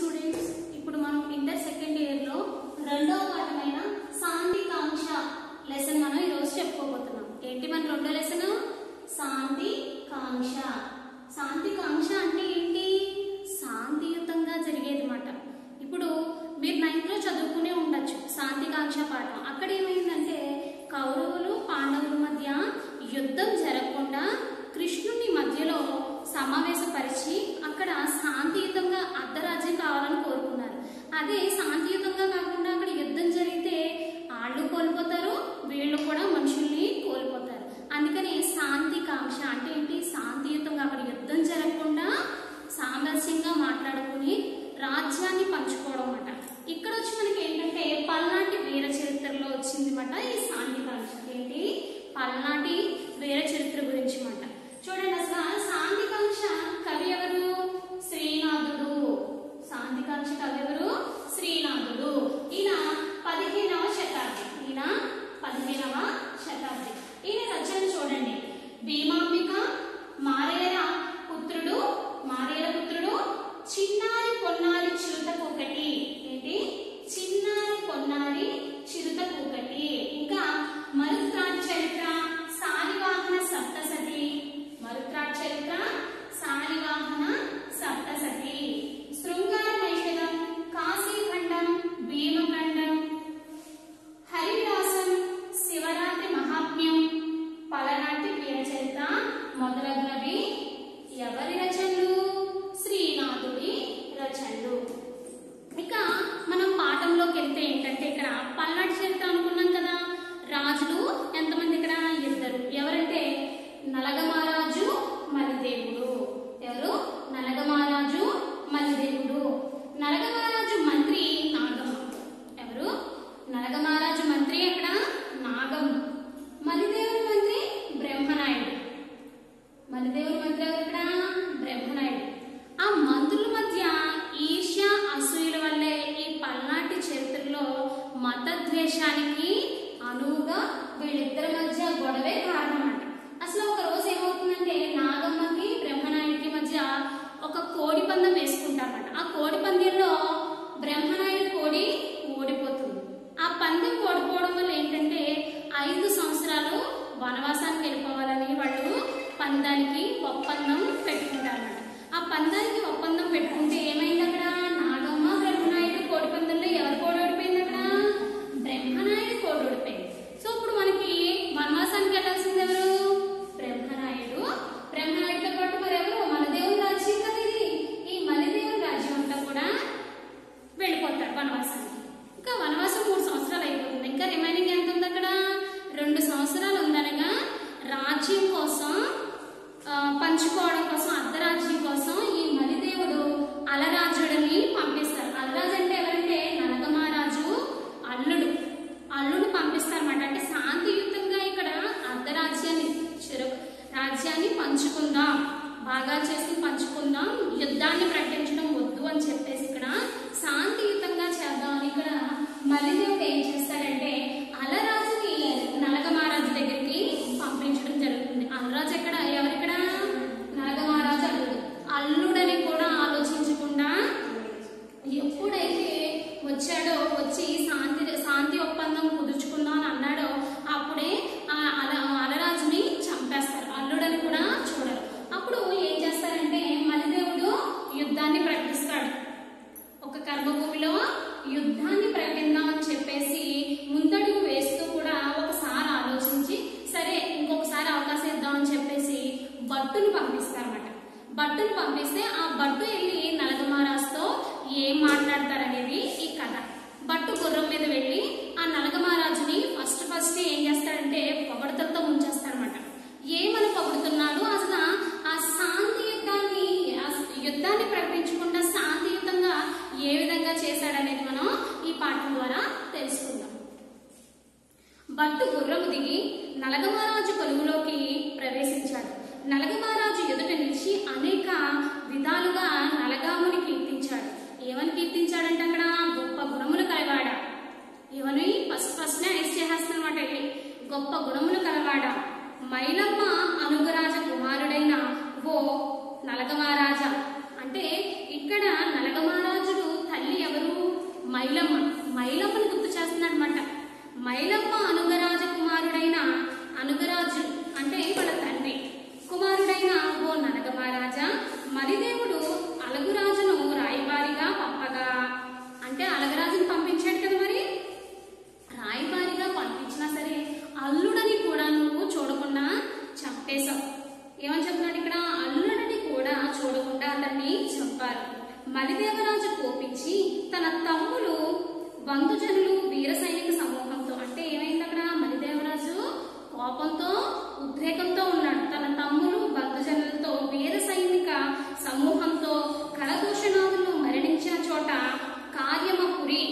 Students, ఇప్పుడు మనం inter second year లో రెండో పాఠమైన శాంతి కాంక్ష లెసన్ మనం ఈ రోజు చెప్పుకోబోతున్నాం. ఏంటి మన రెండో లెసన్? శాంతి కాంక్ష. శాంతి కాంక్ష అంటే ఏంటి? శాంతియుతంగా జరిగేది మాట. ఇప్పుడు మీరు 9th లో చదువుకునే ఉండొచ్చు శాంతి కాంక్ష పాఠం. అక్కడ ఏమైందంటే కౌరవులు పాండవుల మధ్య యుద్ధం జరగకుండా కృష్ణుని మధ్యలో సమావేశపరిచి అక్కడ శాంతియుతంగా అర్ధరాజ్యం కావాలని కోరుకున్నారు. అదే శాంతియుతంగా కాకుండా అక్కడ యుద్ధం జరిగితే వాళ్ళు కోల్పోతారు, వీళ్ళు కూడా మనుషుల్ని కోల్పోతారు. అందుకని శాంతి కాంక్ష అంటే ఏంటి? శాంతియుతంగా అక్కడ యుద్ధం జరగకుండా సామరస్యంగా మాట్లాడుకుని రాజ్యాన్ని పంచుకోవడం అన్నమాట. ఇక్కడ వచ్చి మనకి ఏంటంటే పల్నాటి వీర చరిత్రలో వచ్చింది మాట ఈ శాంతి కాంక్ష. ఏంటి? పల్నాటి వీర చరిత్ర గురించి మాట. చూడండి, అసలు శాంతి కాంక్ష కవి ఎవరు? శ్రీనాథుడు. శాంతి కాంక్ష కవి ఎవరు? శ్రీనాథుడు. ఈయన 15వ శతాబ్ది. ఈయన రచన చూడండి. భీమాంబిక, మారేర పుత్రుడు, చిన్నారి పొన్నారి చిరుతకొకటి. ఏంటి? చిన్నారి పొన్నారి చిరుతకొకటి. ఇంకా మరుత్రాట్ చరిత్ర, శాలివాహన సప్తసతి. శృంగార నైషధం, కాశీఖండం, భీమఖండం, హరివిలాసం, శివరాత్రి మహాత్మ్యం, పలనాటి వీర చరిత్ర మొదలగునవి ఎవరి రచనలు? శ్రీనాథుడి రచనలు. ఇక మనం పాఠంలోకి వెళ్తే ఏంటంటే ఇక్కడ పల్నాటి చరిత్ర అనుకున్నాం కదా. రాజులు ఎంతమంది? ఇక్కడ 2. ఎవరంటే నలగమారాజు, మలిదేవుడు. ఎవరు? నలగమారాజు, మలిదేవుడు. నలగమారాజు మంత్రి నాగమ్మ. ఎవరు? నలగమారాజు మంత్రి అక్కడ నాగమ్మ. మలిదేవుడి మంత్రి బ్రహ్మనాయుడు. ఇక్కడ బ్రహ్మనాయుడు. ఆ మంత్రుల మధ్య ఈర్ష్య అసూయల వల్లే ఈ పల్నాటి చరిత్రలో మతద్వేషానికి అనువుగా వీళ్ళిద్దరి మధ్య గొడవే కారణం అంట. అసలు ఒక రోజు ఏమవుతుందంటే నాగమ్మకి బ్రహ్మనాయుడికి మధ్య ఒక కోడి పందెం వేసుకుంటారన్నమాట. ఆ కోడి పందెంలో బ్రహ్మనాయుడు కోడి ఓడిపోతుంది. ఆ పందెం ఓడిపోవడం వల్ల ఏంటంటే 5 సంవత్సరాలు వనవాసానికి వెళ్ళిపోవాలని వాళ్ళు పందానికి ఒప్పందం పెట్టుకుంటారన్నమాట. ఆ పందానికి ఒప్పందం పెట్టుకుంటే ఏమైంది? అక్కడ నాగమ్మ బ్రహ్మనాయుడు కోడి పందెంలో ఎవరు కోడి ఓడిపోయింది? అక్కడ బ్రహ్మనాయుడు కోడి ఓడిపోయింది. సో ఇప్పుడు మనకి వనవాసానికి వెళ్ళాల్సింది ఎవరు? బ్రహ్మనాయుడితో పాటు మరి ఎవరు? మలిదేవుని రాజ్యం కదా ఇది. ఈ మలిదేవుని రాజ్యం అంతా కూడా వెళ్ళిపోతారు వనవాసానికి. ఇంకా వనవాసం 3 సంవత్సరాలు అయిపోతుంది. ఇంకా రిమైనింగ్ ఎంత ఉంది? అక్కడ 2 సంవత్సరాలు ఉందనగా రాజ్యం కోసం పంచుకోవడం కోసం, అర్ధరాజ్యం కోసం ఈ మలిదేవుడు అలరాజుడిని పంపిస్తారు. అలరాజు అంటే ఎవరంటే నలగమారాజు అల్లుడు పంపిస్తారన్నమాట. అంటే శాంతియుతంగా ఇక్కడ అర్ధరాజ్యాన్ని రాజ్యాన్ని పంచుకుందాం, బాగా చేసి పంచుకుందాం, యుద్ధాన్ని ప్రకటించడం వద్దు అని చెప్పేసి ఇక్కడ శాంతియుతంగా చేద్దాం అని ఇక్కడ మలిదేవుడు ఏం చేస్తారంటే అలరాజుని నలగమారాజు దగ్గరికి పంపించడం జరుగుతుంది. అలరాజు ఎక్కడ? ఎవరిక్కడ? నలగమారాజు అల్లుడని కూడా ఆలోచించకుండా ఎప్పుడైతే వచ్చాడో, వచ్చి శాంతి ఒప్పందం కుదుర్చుకుందాం అని అన్నాడో అప్పుడే అలరాజుని చంపేస్తారు. అల్లుడని కూడా చూడరు. అప్పుడు ఏం చేస్తారంటే మలిదేవుడు యుద్ధాన్ని ప్రకటిస్తాడు. ఒక కర్మభూమిలో యుద్ధాన్ని ప్రకటిద్దామని చెప్పేసి ముందడుగు వేస్తూ కూడా ఒకసారి ఆలోచించి సరే ఇంకొకసారి అవకాశం ఇద్దామని చెప్పేసి భట్టును పంపిస్తారన్నమాట. భట్టును పంపిస్తే ఆ భట్టు వెళ్ళి నలగమారాజుతో ఏం మాట్లాడతారనేది ఈ కథ. భట్టు గుర్రం మీద వెళ్ళి ఆ నలగమారాజుని ఫస్ట్ ఏం చేస్తాడంటే పొగడతలతో ముంచేస్తాడనమాట. ఏమని పొగుడుతున్నాడు? అసలు ఆ యుద్ధాన్ని ప్రకటించకుండా శాంతియుతంగా ఏ విధంగా చేశాడనేది మనం ఈ పాఠం ద్వారా తెలుసుకుందాం. భట్టు గుర్రము దిగి నలగమారాజు కొలువులోకి ప్రవేశించాడు. నలగమారాజు ఎదుట నిలిచి అనేక విధాలుగా మైలమ్మ అనుగరాజు కుమారుడైన అనుగరాజు అంటే వాళ్ళ తండ్రి కుమారుడైన ఓ ననగ మహారాజా, మలిదేవుడు అలగురాజును రాయబారిగా పంపగా, అంటే అలగరాజును పంపించాడు కదా, మరి రాయబారిగా పంపించినా సరే అల్లుడని కూడా నువ్వు చూడకుండా చంపేశావు. ఏమని చెప్తున్నాడు ఇక్కడ? అల్లుడని కూడా చూడకుండా అతన్ని చంపారు. మలిదేవరాజు కోపించి తన తమ్ములు బంధుజనులు వీర సైనిక సమూహంతో, అంటే ఏమైంది అక్కడ? మలిదేవరాజు కోపంతో ఉద్రేకంతో ఉన్నాడు. తన తమ్ములు బంధుజనులతో వీర సైనిక సమూహంతో కరదూషణాదులు మరణించిన చోట కార్యమపురి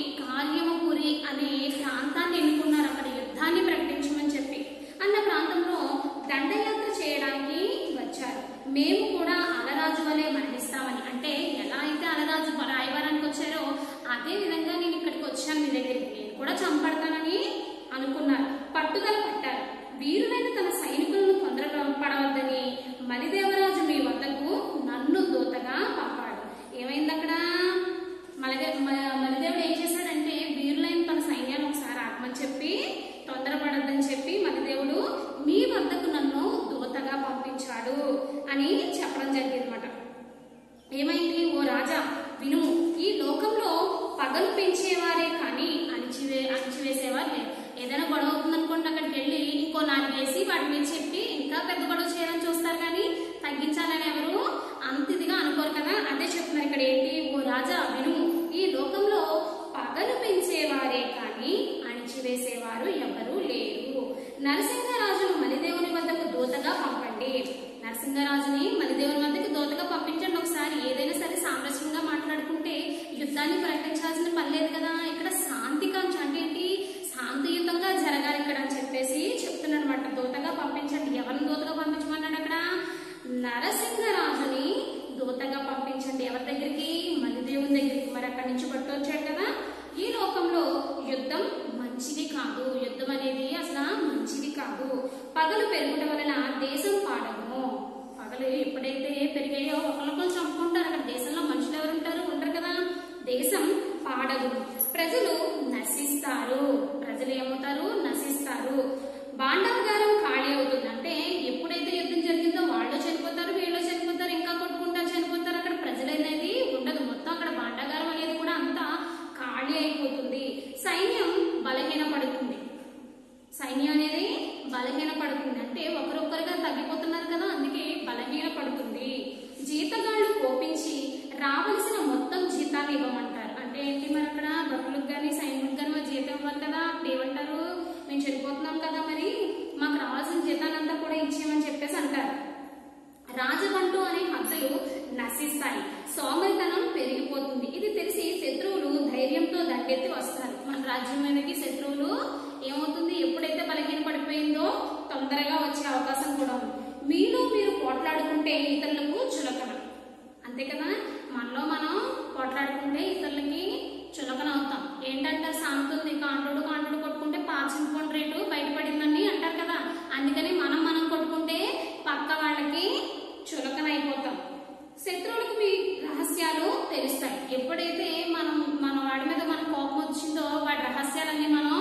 అనే ప్రాంతాన్ని ఎన్నుకున్నారు. అక్కడ యుద్ధాన్ని ప్రకటించమని చెప్పి అన్న ప్రాంతంలో దండయాత్ర చేయడానికి వచ్చారు. మేము కూడా అలరాజు వలె మరణిస్తామని, అంటే ఎలా అయితే అలరాజు రాయబారానికి వచ్చారో అదే విధంగా నేను ఇక్కడికి వచ్చాను, మీ దగ్గరికి నేను కూడా చంపడతానని అనుకున్నారు. పట్టుదల పట్టారు. వీరులైన తన సైనికులను తొందరపడవద్దని మలిదేవరాజు మీ వద్దకు నన్ను దూతగా పంపాడు. ఏమైంది అక్కడ? మలిదేవుడు ఏం చేశాడంటే వీరులైన తన సైన్యాన్ని ఒకసారి ఆగమని చెప్పి, తొందరపడద్దని చెప్పి మలిదేవుడు మీ వద్దకు నన్ను దూతగా పంపించాడు అని చెప్పడం జరిగిందన్నమాట. ఏమైంది? ఓ రాజా వినుము, ఈ లోకంలో పగలు పెంచేవారే కానీ అణిచివేసేవారు లేరు. ఏదైనా గొడవ అవుతుందనుకోండి, అక్కడికి వెళ్ళి ఇంకో 4 వేసి వాటి మీద చెప్పి ఇంకా పెద్ద గొడవ చేయాలని చూస్తారు కానీ తగ్గించాలని ఎవరు అంత ఇదిగా అనుకోరు కదా. అదే చెప్తున్నారు ఇక్కడ. ఏంటి? ఓ రాజా వినుము, ఈ లోకంలో పగలు పెంచేవారే కానీ అణిచివేసేవారు ఎవరు లేరు. నరసింహరాజును మలిదేవుని వద్దకు దూతగా పంపండి. నరసింహరాజుని మలిదేవుని వద్దకు దూతగా పంపించండి. ఒకసారి ఏదైనా సరే సామరస్యంగా మాట్లాడుకుంటే యుద్ధాన్ని ప్రకటించాల్సిన పని లేదు కదా. ఇక్కడ శాంతికాంక్ష అంటే ఏంటి? శాంతియుతంగా జరగాలి ఇక్కడ అని చెప్పేసి చెప్తున్నాడు అనమాట. దూతగా పంపించండి. ఎవరిని దూతగా పంపించమన్నాడు అక్కడ? నరసింహరాజుని దూతగా పంపించండి. ఎవరి దగ్గరికి? మలిదేవుని దగ్గరికి. మరి అక్కడి నుంచి పట్టుకొచ్చాడు కదా. ఈ లోకంలో యుద్ధం మంచిది కాదు, యుద్ధం అనేది అసలు మంచిది కాదు. పగలు పెరుగుట వలన దేశం పాడము. పగలు ఎప్పుడైతే పెరిగాయో ఒకరికొకరు చంపుకుంటారు. అక్కడ దేశంలో మనుషులు ఎవరు ఉంటారు? ఉండరు కదా. దేశం పాడదు, ప్రజలు నశిస్తారు. ప్రజలు ఏమవుతారు? నశిస్తారు. భాండాగారం ఖాళీ అవుతుంది. అంటే ఎప్పుడైతే యుద్ధం జరిగిందో వాళ్ళు చనిపోతారు, వీళ్ళు చనిపోతారు, ఇంకా కొట్టుకుంటారు, చనిపోతారు. అక్కడ ప్రజలు అనేది ఉండదు. మొత్తం అక్కడ భాండాగారం అనేది కూడా అంతా ఖాళీ అయిపోతుంది. సైన్యం బలహీనపడుతుంది. సైన్యం అనేది బలహీనపడుతుంది అంటే ఒకరొకరుగా తగ్గిపోతున్నారు కదా, అందుకే బలహీనపడుతుంది. జీతగాళ్లు కోపించి రావాల్సిన మొత్తం జీతాన్ని ఇవ్వమంటారు. అంటే ఏంటి? మరి అక్కడ భటులకు కానీ సైనికులకు కానీ మరి జీతం ఇవ్వాలి కదా. అప్పుడు ఏమంటారు? మేము చనిపోతున్నాం కదా, మరి మాకు రావాల్సిన జీతాన్ని అంతా కూడా ఇచ్చేయమని చెప్పేసి అంటారు. రాజబంటు అనే హద్దులు నశిస్తాయి, సోమరితనం పెరిగిపోతుంది. ఇది తెలిసి శత్రువులు ధైర్యంతో దండెత్తి వస్తారు. మన రాజ్యం మీదకి శత్రువులు ఏమవుతుంది? ఎప్పుడైతే బలహీన పడిపోయిందో తొందరగా వచ్చే అవకాశం కూడా ఉంది. మీలో మీరు పోట్లాడుకుంటే ఇతరులకు చులకన. అంతే కదా, మనలో మనం పోట్లాడుకుంటే ఇతరులకి చులకన అవుతాం. ఏంటంటే సాగుతుంది, కాంటుడు కొట్టుకుంటే పాచించుకోండి రేటు బయటపడిందని అంటారు కదా. అందుకని మనం కొట్టుకుంటే పక్క వాళ్ళకి చులకన అయిపోతాం. శత్రువులకు మీ రహస్యాలు తెలుస్తాయి. ఎప్పుడైతే మన వాడి మీద మన కోపం వచ్చిందో వాడి రహస్యాలన్నీ మనం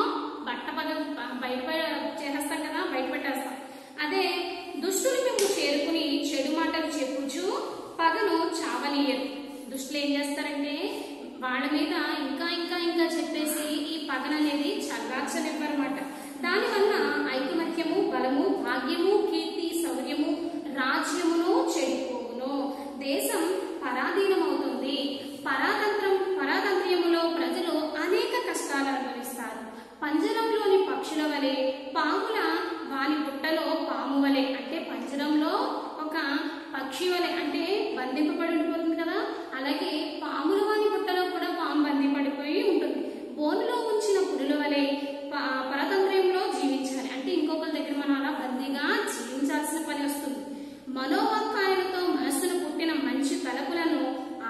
బయట చేసేస్తాం కదా, బయట పెట్టేస్తాం. అదే దుష్టులు మేము చేరుకుని చెడు మాటలు చెప్పుచు పగను చావనీయరు. దుష్టులు ఏం చేస్తారంటే వాళ్ళ మీద ఇంకా చెప్పేసి ఈ పగన అనేది చల్లార్చనివ్వరన్నమాట. దానివల్ల ఐకమత్యము, బలము, భాగ్యము, కీర్తి, శౌర్యము, రాజ్యమును చెడిపోవును. దేశం పరాధీనమవుతుంది. పరాతంత్ర్యములో ప్రజలు అనేక కష్టాలు అనుభవిస్తారు. పంజరంలోని పక్షుల వలె, పాముల వాని పుట్టలో పాము వలె. అంటే పంజరంలో ఒక పక్షి వలె అంటే బంధింపబడి ఉండిపోతుంది కదా, అలాగే పాముల వాని పుట్టలో కూడా పాము బంధింపడిపోయి ఉంటుంది. బోనులో ఉంచిన పురుల వలె పరతంత్ర్యంలో జీవించాలి. అంటే ఇంకొకరి దగ్గర మనం అలా బందీగా జీవించాల్సిన పని వస్తుంది. మనోవాక్కాయలతో మనస్సును పుట్టిన మంచి తలపులను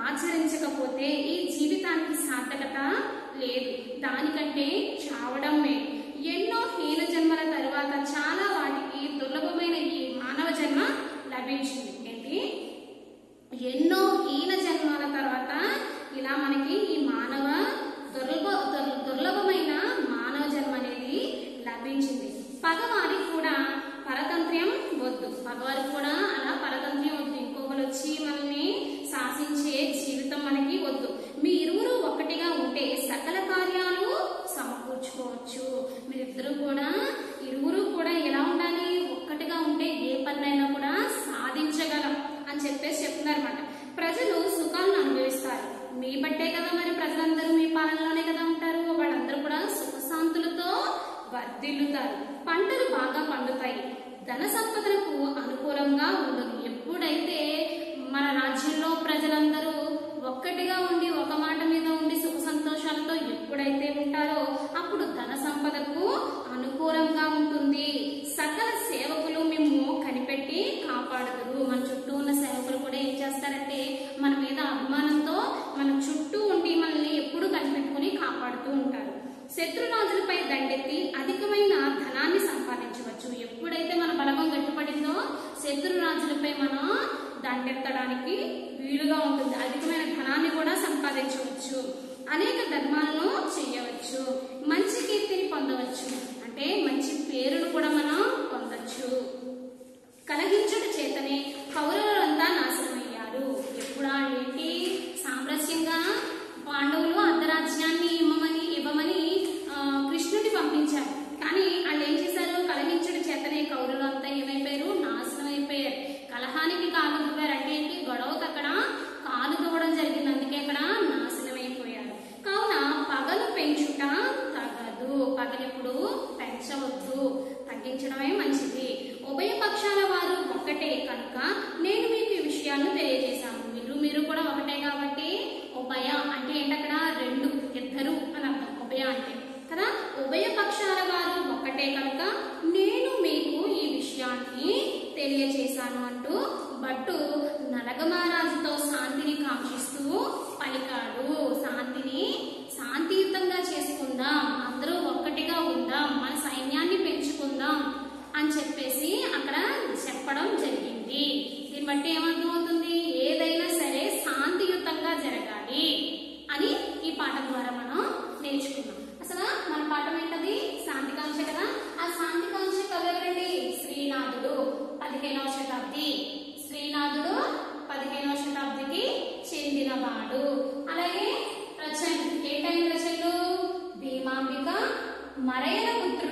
మీ బట్టే కదా మరి ప్రజలందరూ మీ పాలనలోనే కదా ఉంటారు, వాళ్ళందరూ కూడా సుఖశాంతులతో వర్ధిల్లుతారు, పంటలు బాగా పండుతాయి, ధన సంపదలకు అనుకూలంగా ఉండదు. ఎప్పుడైతే మన రాజ్యంలో ప్రజలందరూ ఒక్కటిగా ఉండి ఒక మాట మీద ఉండి సుఖ సంతోషాలతో ఎప్పుడైతే ఉంటారో అప్పుడు ధన సంపదకు అనుకూలంగా ఉంటుంది. సకల సేవకులు మేము కనిపెట్టి కాపాడుదురు. మన చుట్టూ ఉన్న సేవకులు కూడా ఏం చేస్తారంటే మన మీద అభిమానంతో మన చుట్టూ ఉండి మనల్ని ఎప్పుడు కనిపెట్టుకుని కాపాడుతూ ఉంటారు. శత్రురాజులపై దండెత్తి అధికమైన ధనాన్ని సంపాదించవచ్చు. ఎప్పుడైతే మన బలగం గట్టిపడిందో శత్రురాజులపై మనం దండెత్తడానికి వీలుగా ఉంటుంది. అధికమైన ధనాన్ని కూడా సంపాదించవచ్చు, అనేక ధర్మాలను చేయవచ్చు, మంచి కీర్తిని పొందవచ్చు, అంటే మంచి పేరును కూడా మనం పొందొచ్చు. కలహించుట చేతనే కౌరవులంతా నాశనమయ్యారు. ఎప్పుడా ఏంటి సామరస్యంగా పాండవులు అర్ధరాజ్యాన్ని ఇవ్వమని కృష్ణుడిని పంపించారు. కానీ వాళ్ళు ఏం చేశారు? కలహించుడు చేతనే కౌరవులంతా ఏమైపోయారు? నాశనం అయిపోయారు. కలహానికి కాలు దువ్వారు అంటే ఏంటి? గొడవకు అక్కడ కాలు దువ్వడం జరిగింది, అందుకే అక్కడ నాశనం అయిపోయారు. కావున పగలు పెంచుట తగదు. పగలెప్పుడు పెంచవద్దు, తగ్గించడమే మంచిది. ఉభయ పక్షాల వారు ఒక్కటే కనుక నేను మీకు ఈ విషయాలను తెలియజేశాను. మీరు కూడా ఒకటే కాబట్టి ఉభయ అంటే ఏంటక్కడ రెండు, ఇద్దరు అని అర్థం ఉభయ అంటే కదా. ఉభయ పక్షాల వారు ఒక్కటే కనుక నేను మీకు ఈ విషయాన్ని తెలియజేశాను అంటూ భట్టు నలగ మహారాజుతో శాంతిని కాంక్షిస్తూ పలికాడు. శాంతియుతంగా చేసుకుందాం, అందరూ ఒక్కటిగా ఉందాం, మన సైన్యాన్ని పెంచుకుందాం అని చెప్పేసి అక్కడ చెప్పడం జరిగింది. దీన్ని బట్టి ఏమర్థమవుతుంది? ఏదైనా సరే శాంతియుతంగా జరగాలి అని ఈ పాఠం ద్వారా మనం నేర్చుకున్నాం. అసలు మన పాఠం ఏంటది? శాంతికాంక్ష కదా. ఆ శాంతికాంక్ష ఎవరండి? శ్రీనాథుడు 15వ శతాబ్ది. శ్రీనాథుడు 15వ శతాబ్దికి చెందినవాడు. అలాగే రచనలు ఏ టైం రచనలు? భీమాంబిక, మరయన పుత్రుడు